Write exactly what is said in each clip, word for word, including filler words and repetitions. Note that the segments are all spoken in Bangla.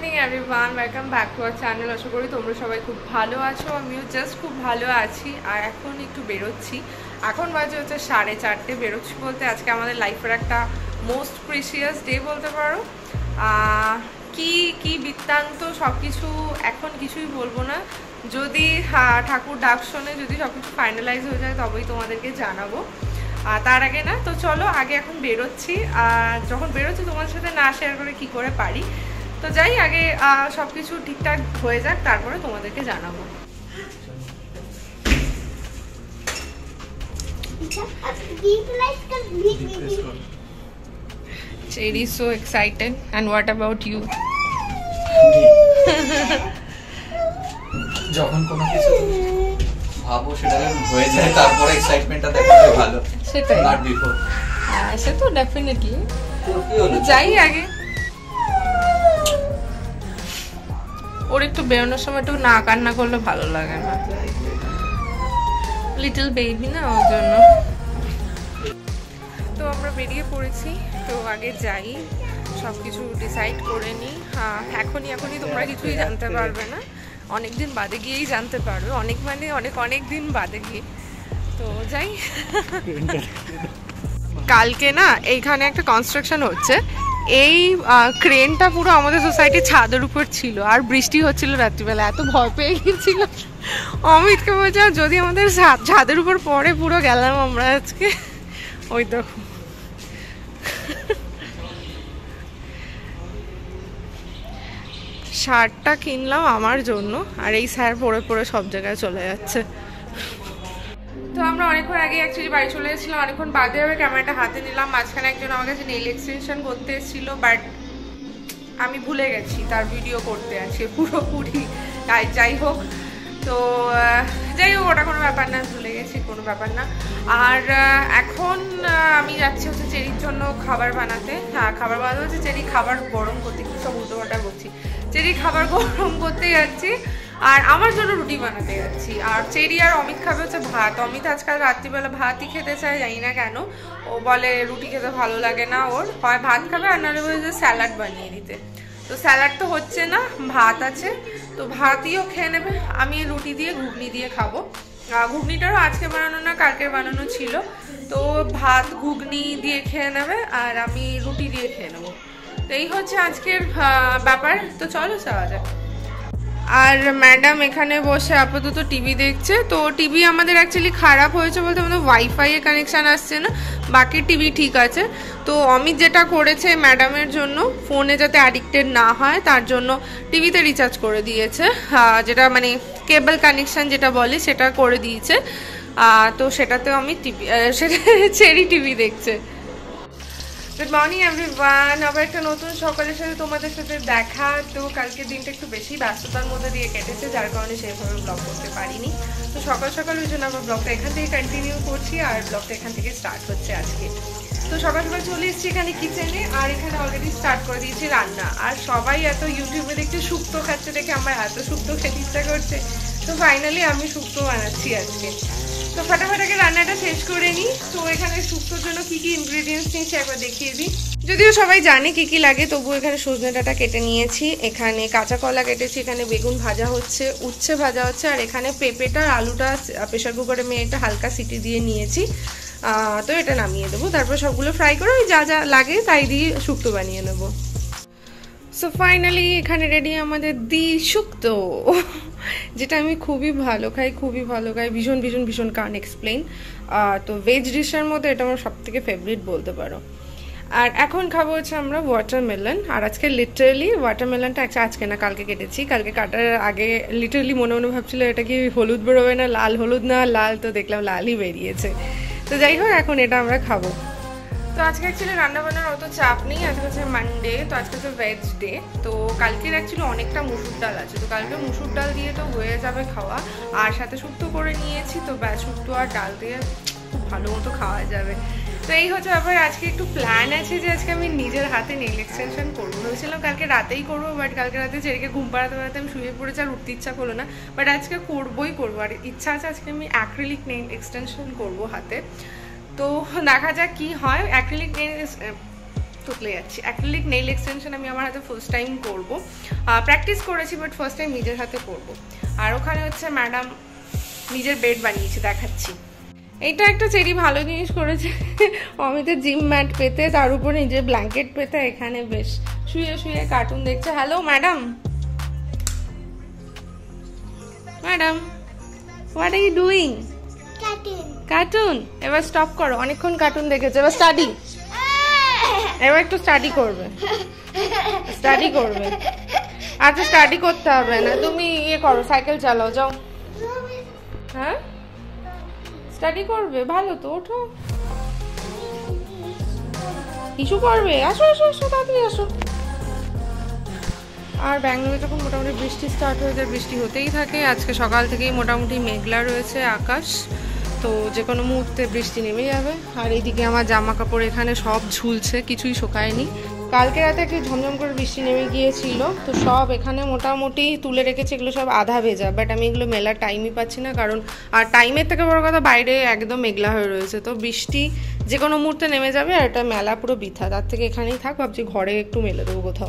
Morning everyone, welcome back to our channel. আশা করি তোমরা সবাই খুব ভালো আছো, আমিও জাস্ট খুব ভালো আছি। আর এখন একটু বেরোচ্ছি, এখন বাজে হচ্ছে সাড়ে চারটে। বেরোচ্ছি বলতে আজকে আমাদের লাইফের একটা মোস্ট প্রিসিয়াস ডে বলতে পারো। কি কি বৃত্তান্ত সব কিছু এখন কিছুই বলবো না, যদি ঠাকুর ডাক শোনে, যদি সব কিছু ফাইনালাইজ হয়ে যায় তবেই তোমাদেরকে জানাবো। তার আগে না, তো চলো আগে এখন বেরোচ্ছি। আর যখন বেরোচ্ছি তোমার সাথে না শেয়ার করে কি করে পারি, তো যাই আগে সব কিছু ঠিকঠাক হয়ে যাক, তারপরে তোমাদেরকে জানাবো। Cherry is so excited. And what about you? যখন কোনো কিছু ভাবো সেটা হয়ে যায়, তারপরে এক্সাইটমেন্টটা দেখাতে ভালো, সেটাই নট বিফোর। হ্যাঁ, সে তো ডেফিনেটলি। যাই আগে, ওর একটু বেরোনোর সময় একটু না কান্না করলে ভালো লাগে না, লিটল বেবি না, ওর জন্য। তো আমরা বেরিয়ে পড়েছি, তো আগে যাই সব কিছু ডিসাইড করে নিই। হ্যাঁ, এখনই এখনই তোমরা কিছুই জানতে পারবে না, অনেক দিন বাদে গিয়েই জানতে পারবে, অনেক মানে অনেক অনেক দিন বাদে গিয়ে। তো যাই, কালকে না এইখানে একটা কনস্ট্রাকশন হচ্ছে, এই ক্রেনটা পুরো আমাদের সোসাইটির ছাদের উপর ছিল, আর বৃষ্টি হচ্ছিল রাত্রিবেলা, এত ভয় পেয়ে গেছিল। অমিতকে বলছিলাম যদি আমাদের ছাদের উপর পড়ে পুরো গেলাম আমরা আজকে। ওই দেখো, শার্টটা কিনলাম আমার জন্য, আর এই স্যার পরে পরে সব জায়গায় চলে যাচ্ছে। তো আমরা অনেকক্ষণ আগে অ্যাকচুয়ালি বাড়ি চলে এসেছিলাম, অনেকক্ষণ বাদে আবার ক্যামেরাটা হাতে নিলাম। মাঝখানে একজন আমার কাছে নেইল এক্সটেনশন করতে এসেছিল, বাট আমি ভুলে গেছি তার ভিডিও করতে আছে পুরোপুরি। তাই যাই হোক, তো যাই হোক, ওটা কোনো ব্যাপার না, ভুলে গেছি, কোনো ব্যাপার না। আর এখন আমি যাচ্ছি হচ্ছে চেরির জন্য খাবার বানাতে। হ্যাঁ, খাবার বানাতে হচ্ছে চেরি খাবার গরম করতে, কি সব উল্টো পাল্টা বলছি, চেরি খাবার গরম করতে যাচ্ছি, আর আমার জন্য রুটি বানাতে যাচ্ছি। আর চেরি আর অমিত খাবে হচ্ছে ভাত। অমিত আজকাল রাত্রিবেলা ভাতই খেতে চায়, জানি না কেন, ও বলে রুটি খেতে ভালো লাগে না ওর, হয় ভাত খাবে আর নাহলে বলে যে স্যালাড বানিয়ে দিতে। তো স্যালাড তো হচ্ছে না, ভাত আছে, তো ভাতইও খেয়ে নেবে। আমি রুটি দিয়ে ঘুগনি দিয়ে খাবো। ঘুগনিটারও আজকে বানানো না, কালকের বানানো ছিল, তো ভাত ঘুগনি দিয়ে খেয়ে নেবে আর আমি রুটি দিয়ে খেয়ে নেবো। তো এই হচ্ছে আজকের ব্যাপার। তো চলো যাওয়া যাক। আর ম্যাডাম এখানে বসে আপাতত টিভি দেখছে। তো টিভি আমাদের অ্যাকচুয়ালি খারাপ হয়েছে বলতে আমাদের ওয়াইফাই এর কানেকশান আসছে না, বাকি টিভি ঠিক আছে। তো অমিত যেটা করেছে ম্যাডামের জন্য, ফোনে যাতে অ্যাডিক্টেড না হয় তার জন্য টিভিতে রিচার্জ করে দিয়েছে, যেটা মানে কেবল কানেকশান যেটা বলে সেটা করে দিয়েছে। তো সেটাতেও আমি টিভি, সেটা চেরি টিভি দেখছে। গুড মর্নিং এভরিওয়ান, আবার একটা নতুন সকালের সাথে তোমাদের সাথে দেখা। তো কালকে দিনটা একটু বেশি ব্যস্ততার মধ্যে দিয়ে কেটেছে, যার কারণে সেইভাবে ব্লগ করতে পারিনি। তো সকাল সকাল ওই জন্য আবার ব্লগটা এখান থেকে কন্টিনিউ করছি, আর ব্লগটা এখান থেকে স্টার্ট হচ্ছে আজকে। তো সকাল সকাল চলে এসেছি এখানে কিচেনে, আর এখানে অলরেডি স্টার্ট করে দিয়েছি রান্না। আর সবাই এত ইউটিউবে দেখতে শুক্তো খাচ্ছে দেখে আমার এত শুক্তো খেতে ইচ্ছা করছে, তো ফাইনালি আমি শুক্তো বানাচ্ছি আজকে। তো ফাটাফাটাকে রান্নাটা শেষ করে নিই। তো এখানে শুক্তোর জন্য কি কি ইনগ্রেডিয়েন্টস নিয়েছি একবার দেখিয়ে দিই, যদিও সবাই জানে কি কি লাগে, তবুও এখানে সজনে ডাঁটা কেটে নিয়েছি, এখানে কাঁচা কলা কেটেছি, এখানে বেগুন ভাজা হচ্ছে, উচ্ছে ভাজা হচ্ছে, আর এখানে পেঁপেটা আলুটা প্রেশার কুকারে আমি একটা হালকা সিটি দিয়ে নিয়েছি। তো এটা নামিয়ে দেবো, তারপর সবগুলো ফ্রাই করে ওই যা যা লাগে তাই দিয়ে শুক্তো বানিয়ে নেবো। সো ফাইনালি এখানে রেডি আমাদের দি শুক্তো, যেটা আমি খুবই ভালো খাই, খুবই ভালো খাই, ভীষণ ভীষণ ভীষণ কান এক্সপ্লেইন। তো ভেজ ডিশের মধ্যে এটা আমার সব থেকে ফেভারিট বলতে পারো। আর এখন খাবো হচ্ছে আমরা ওয়াটারমেলন। আর আজকে লিটারেলি ওয়াটারমেলনটা আজকে না কালকে কেটেছি, কালকে কাটার আগে লিটারেলি মনে মনে ভাবছিল এটা কি হলুদ বেরোবে না লাল, হলুদ না লাল, তো দেখলাম লালই বেরিয়েছে। তো যাই হোক, এখন এটা আমরা খাবো। তো আজকে অ্যাকচুয়ালি রান্নাবান্নার অত চাপ নেই, আজকে হচ্ছে মানডে, তো আজকে হচ্ছে ভেজ ডে। তো কালকের অ্যাকচুয়ালি অনেকটা মুসুর ডাল আছে, তো কালকে মুসুর ডাল দিয়ে তো হয়ে যাবে খাওয়া, আর সাথে শুক্তো করে নিয়েছি, তো ব্যাস শুক্তো আর ডাল দিয়ে খুব ভালো মতো খাওয়া যাবে। তো এই হচ্ছে ব্যাপার। আজকে একটু প্ল্যান আছে যে আজকে আমি নিজের হাতে নেইল এক্সটেনশন করবো, ভেবেছিলাম কালকে রাতেই করবো, বাট কালকে রাতে চেরিকে ঘুম পাড়াতে পাড়াতে আমি শুয়ে পড়েছি, আর উঠতে ইচ্ছা করলো না, বাট আজকে করবোই করবো। আর ইচ্ছা আছে আজকে আমি অ্যাক্রিলিক নেইল এক্সটেনশন করবো হাতে। তো দেখা যাক কি হয়। অ্যাক্রিলিক নেইল তুতলে যাচ্ছি। অ্যাক্রিলিক নেইল এক্সটেনশন আমি আমার হাতে ফার্স্ট টাইম করবো, প্র্যাকটিস করেছি বাট ফার্স্ট টাইম নিজের হাতে করবো। আর ওখানে হচ্ছে ম্যাডাম নিজের বেড বানিয়েছে, দেখাচ্ছি। এইটা একটা চেরি ভালো জিনিস করেছে, অমিতের জিম ম্যাট পেতে, তার উপর নিজের ব্ল্যাঙ্কেট পেতে এখানে বেশ শুয়ে শুয়ে কার্টুন দেখছে। Hello madam, madam what are you doing? Cartoon. এবার স্টপ করো, অনেকক্ষণ কার্টুন দেখেছে, এবার স্টাডি। এবার একটু স্টাডি করবে, স্টাডি করবে। আচ্ছা স্টাডি করতে হবে না, তুমি ইয়ে করো, সাইকেল চালাও, যাও। হ্যাঁ স্টাডি করবে, ভালো তো, ওঠো। কিছু করবে, আসো আসো আসো, তাড়াতাড়ি আসো। আর ব্যাঙ্গালোরে যখন মোটামুটি বৃষ্টি স্টার্ট হয়ে যায়, বৃষ্টি হতেই থাকে। আজকে সকাল থেকেই মোটামুটি মেঘলা রয়েছে আকাশ, তো যে কোনো মুহূর্তে বৃষ্টি নেমে যাবে। আর এইদিকে আমার জামা কাপড় এখানে সব ঝুলছে, কিছুই শুকায়নি। কালকে রাতে একটু ঝমঝম করে বৃষ্টি নেমে গিয়েছিল, তো সব এখানে মোটামুটি তুলে রেখেছে, এগুলো সব আধা ভেজা। বাট আমি এগুলো মেলার টাইমই পাচ্ছি না, কারণ আর টাইমের থেকে বড় কথা বাইরে একদম মেঘলা হয়ে রয়েছে, তো বৃষ্টি যে কোনো মুহূর্তে নেমে যাবে। আর এটা মেলা পুরো বৃথা, তার থেকে এখানেই থাক, ভাবছি ঘরে একটু মেলে দেবো কোথাও।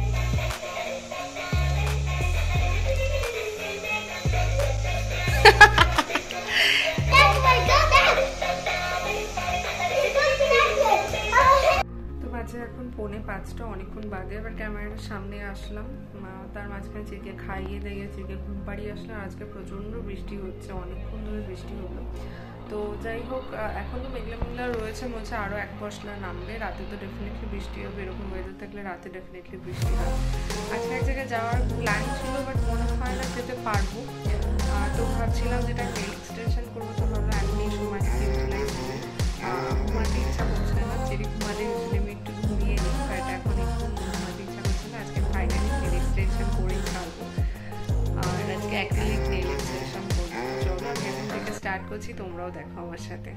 এখন পৌনে পাঁচটা, অনেকক্ষণ বাদে আবার ক্যামেরার সামনে আসলাম। তার মাঝখানে চিরকে খাইয়ে দিয়ে চিরকে ঘুম পাড়িয়ে আসলাম। আজকে প্রচণ্ড বৃষ্টি হচ্ছে, অনেকক্ষণ ধরে বৃষ্টি হলো। তো যাই হোক, এখনও মেঘলা মেঘলা রয়েছে, মনে হচ্ছে আরও এক পশলা নামবে। রাতে তো ডেফিনেটলি বৃষ্টি হবে, এরকম ওয়েদার থাকলে রাতে ডেফিনেটলি বৃষ্টি হয়। আজকে এক জায়গায় যাওয়ার প্ল্যান ছিল, বাট মনে হয় না যেতে পারবো। তো ভাবছিলাম যেটা নেল এক্সটেনশন করবো, তো ভাবলাম এখন এই সময়টা ইউটিলাইজ করে ঘুমাতে ইচ্ছা করছে না। চেরি ঘুমাতে গেছিলাম, আমি একটু ঘুমিয়ে নিই, বাট এখন একটু ঘুমাতে ইচ্ছা করছে না। আজকে ফাইনালি নেল এক্সটেনশন করেই ছাড়বো। আর আজকে অ্যাক্রিলিক নেল এক্সটেনশন করবো। চলো আমি এখন থেকে স্টার্ট করছি, তোমরাও দেখো আমার সাথে।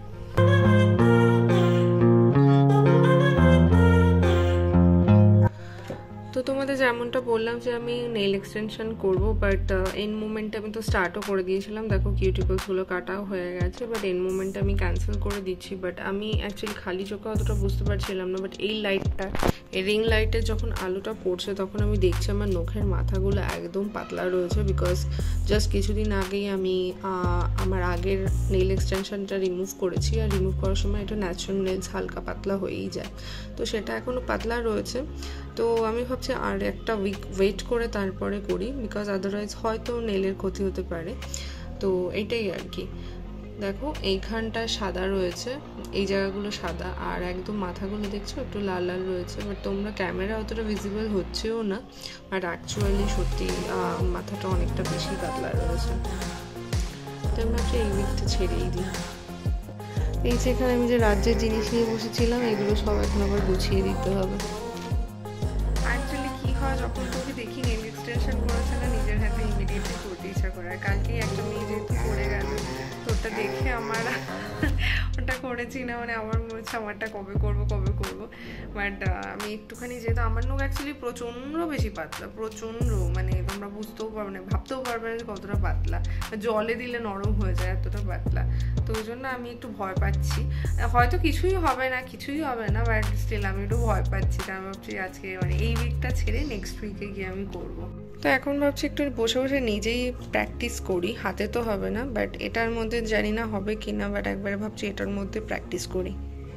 তো তোমাদের যেমনটা বললাম যে আমি নেল এক্সটেনশন করবো, বাট এন মুমেন্টে আমি তো স্টার্টও করে দিয়েছিলাম। দেখো কিউটিকলসগুলো কাটাও হয়ে গেছে, বাট এন মুমেন্টে আমি ক্যান্সেল করে দিচ্ছি। বাট আমি অ্যাকচুয়ালি খালি চোখে অতটা বুঝতে পারছিলাম না, বাট এই লাইটটা, এই রিং লাইটের যখন আলোটা পড়ছে তখন আমি দেখছি আমার নখের মাথাগুলো একদম পাতলা রয়েছে, বিকজ জাস্ট কিছুদিন আগেই আমি আমার আগের নেল এক্সটেনশনটা রিমুভ করেছি। আর রিমুভ করার সময় এটা ন্যাচারাল নেলস হালকা পাতলা হয়েই যায়, তো সেটা এখনও পাতলা রয়েছে। তো আমি ভাবছি আর একটা উইক ওয়েট করে তারপরে করি, বিকজ আদারওয়াইজ হয়তো নেলের ক্ষতি হতে পারে। তো এইটাই আর কি। দেখো এইখানটা সাদা রয়েছে, এই জায়গাগুলো সাদা, আর একদম মাথাগুলো দেখছো একটু লাল লাল রয়েছে, বাট তোমরা ক্যামেরা অতটা ভিজিবল হচ্ছেও না, বাট অ্যাকচুয়ালি সত্যি মাথাটা অনেকটা বেশি পাতলা রয়েছে। তো আমি ভাবছি এই উইকটা ছেড়েই দিই। এই যে এখানে আমি যে রাজ্যের জিনিস নিয়ে বসেছিলাম, এগুলো সব এখন আবার গুছিয়ে দিতে হবে। অ্যাকচুয়ালি কি হয়, যখন তোকে দেখি নেল এক্সটেনশন করেছে না, নিজের হাতে ইমিডিয়েটলি করতে ইচ্ছা করে। আর কালকেই একটা মেয়ে যেহেতু করে গেল, তো ওটা দেখে আমার ওটা করেছি না, মানে আমার মনে হচ্ছে আমারটা কবে করবো কবে করবো। বাট আমি একটুখানি, যেহেতু আমার নখ অ্যাকচুয়ালি প্রচণ্ড বেশি পাতলা, প্রচণ্ড, মানে তোমরা বুঝতেও পারবে না, ভাবতেও পারবে না যে কতটা পাতলা, জলে দিলে নরম হয়ে যায়, এতটা পাতলা। তো ওই জন্য আমি একটু ভয় পাচ্ছি, হয়তো কিছুই হবে না কিছুই হবে না বাট স্টিল আমি একটু ভয় পাচ্ছি। তো আমি ভাবছি আজকে মানে এই উইকটা ছেড়ে নেক্সট উইকে গিয়ে আমি করবো। তো এখন ভাবছি একটু বসে বসে নিজেই প্র্যাকটিস করি, হাতে তো হবে না, বাট এটার মধ্যে জানি না হবে কি না, বাট একবারে ভাবছি এটার মধ্যে প্র্যাকটিস করি।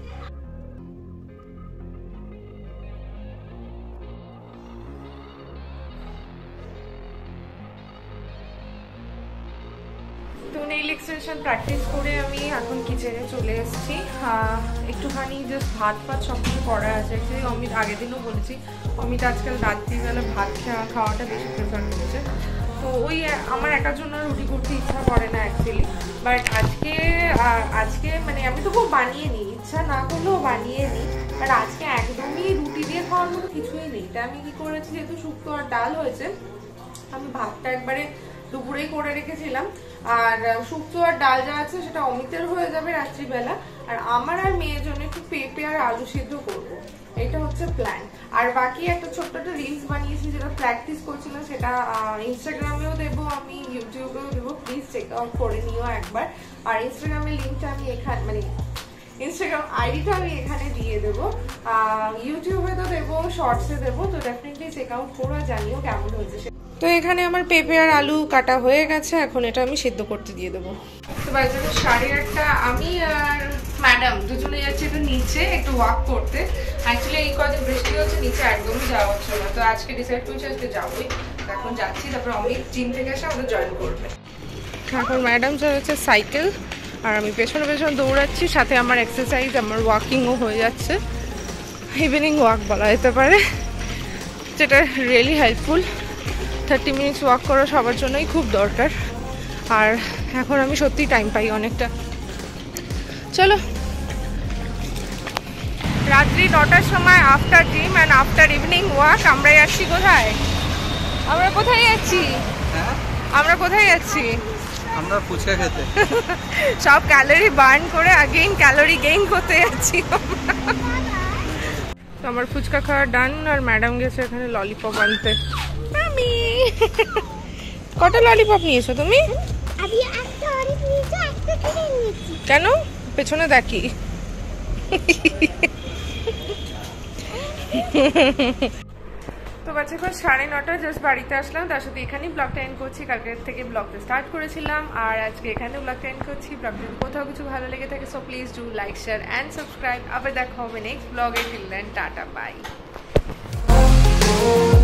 তো নেইল এক্সটেনশন প্র্যাকটিস করে আমি এখন কিচেনে চলে এসেছি। একটুখানি জাস্ট ভাত ফাত সব কিছু করা আছে। অ্যাকচুয়ালি অমিত আগের দিনও বলেছি, অমিত আজকাল রাত্রিবেলা ভাত খাওয়াটা বেশি প্রেফার করছে। তো ওই আমার একার জন্য রুটি করতে ইচ্ছা করে না অ্যাকচুয়ালি, বাট আজকে আজকে মানে আমি তো খুব বানিয়ে নিই, ইচ্ছা না করলেও বানিয়ে নিই, বাট আজকে একদমই রুটি দিয়ে খাওয়ার মতো কিছুই নেই। তা আমি কি করেছি, যেহেতু শুক্তো আর ডাল হয়েছে, আমি ভাতটা একবারে দুপুরেই করে রেখেছিলাম, আর শুক্তো আর ডাল যা আছে সেটা অমিতের হয়ে যাবে রাত্রিবেলা, আর আমার আর মেয়ের জন্য একটু পেঁপে আর আলু সিদ্ধ করবো, এটা হচ্ছে প্ল্যান। আর বাকি একটা ছোট্ট একটা রিলস বানিয়েছি, যেটা প্র্যাকটিস করছিলাম, সেটা ইনস্টাগ্রামেও দেবো, আমি ইউটিউবেও দেবো, প্লিজ চেক আউট করে নিও একবার। আর ইনস্টাগ্রামের লিঙ্কটা আমি এখানে মানে ইনস্টাগ্রাম আইডিটা আমি এখানে দিয়ে দেবো, ইউটিউবে তো দেবো, শর্টসে দেবো, তো ডেফিনেটলি চেক আউট করো আর জানিও কেমন হয়েছে। তো এখানে আমার পেঁপে আর আলু কাটা হয়ে গেছে, এখন এটা আমি সিদ্ধ করতে দিয়ে দেবো। তো বাজে সাড়ে আটটা, আমি আর ম্যাডাম দুজনে যাচ্ছি একটু নিচে একটু ওয়াক করতে। অ্যাকচুয়ালি এই কদিন বৃষ্টি হচ্ছে, নিচে একদমই যাওয়া হচ্ছে না, তো আজকে ডিসাইড করছি আজকে যাবোই। এখন যাচ্ছি, তারপর অমিত জিম থেকে এসে আমাদের জয়েন করবে। এখন ম্যাডাম চালাচ্ছে সাইকেল আর আমি পেছনে পেছনে দৌড়াচ্ছি, সাথে আমার এক্সারসাইজ, আমার ওয়াকিংও হয়ে যাচ্ছে। ইভিনিং ওয়াক বলা যেতে পারে, যেটা really helpful. Thirty minutes walk করা সবার জন্যই খুব দরকার, আর এখন আমি সত্যি টাইম পাই অনেকটা। চলো, রাত্রি নটার সময় after gym and after evening walk আমরা যাচ্ছি কোথায়? আমরা কোথায় যাচ্ছি? আমরা কোথায় যাচ্ছি? আমরা ফুচকা খেতে। সব ক্যালোরি বার্ন করে আগেইন ক্যালোরি গেইন করতে যাচ্ছি। তো আমার ফুচকা খাওয়া ডান, আর ম্যাডাম গেছে এখানে ললিপপ আনতে। আমি কটা ললিপপ নিয়েছো তুমি? কেন? পেছনে দেখি। তো বাচ্চা এখন সাড়ে নটা, জাস্ট বাড়িতে আসলাম, তার সাথে এখানেই ব্লগটা এন্ড করছি। কালকের থেকে ব্লগটা স্টার্ট করেছিলাম, আর আজকে এখানে ব্লগটা এন্ড করছি। ব্লগটা যদি কোথাও কিছু ভালো লেগে থাকে, so please do like, share and subscribe. আবার দেখা হবে নেক্সট ব্লগে। Till then, tata, by.